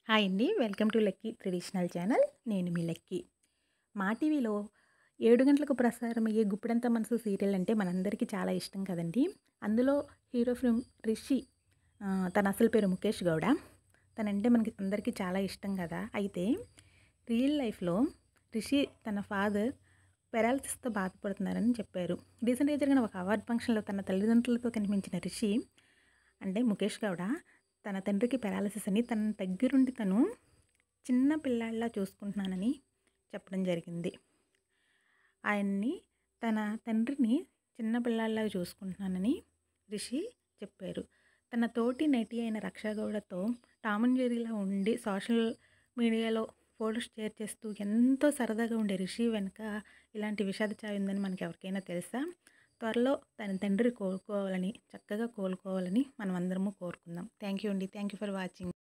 Hi అండి. Welcome to Lucky traditional channel. నేను మీ లక్కీ. మా టీవీలో 7 గంటలకు ప్రసారమయ్యే 'గుప్పెడంత మనసు' సీరియల్ అంటే మనందరికీ చాలా ఇష్టం కదండీ. అందులో హీరో ఫిల్మ్ 'రిషి' తన అసలు పేరు ముఖేష్ గౌడ. తనంటే మనకి అందరికీ చాలా ఇష్టం కదా. అయితే రియల్ లైఫ్‌లో రిషి తన ఫాదర్ పారాలిసిస్‌తో బాధపడుతున్నారని చెప్పారు. రీసెంట్‌గా జరిగిన ఒక అవార్డ్ ఫంక్షన్‌లో తన తల్లిదండ్రులతో కనిపించిన రిషి అంటే ముఖేష్ గౌడ తన తండ్రికి పారాలిసిస్ అని తన దగ్గరుండి తను చిన్న పిల్లాడిలా చూసుకుంటున్నానని చెప్పడం జరిగింది. ఆయన్ని తన తండ్రిని చిన్న పిల్లాడిలాగా చూసుకుంటున్నానని రిషి చెప్పారు. తన తోటి నటి అయిన రక్షా గౌడతో టామ్ అండ్ జెర్రీలా ఉండి సోషల్ మీడియాలో ఫోటోస్ షేర్ చేస్తూ ఎంతో సరదాగా ఉండే రిషి వెనుక ఇలాంటి విషాద ఛాయ ఉందని మనకి ఎవరికైనా తెలుసా? త్వరలో తన తండ్రి చక్కగా కోలుకోవాలని మనం అందరము కోరుకుందాం. థ్యాంక్ యూ అండి. Thank you for watching.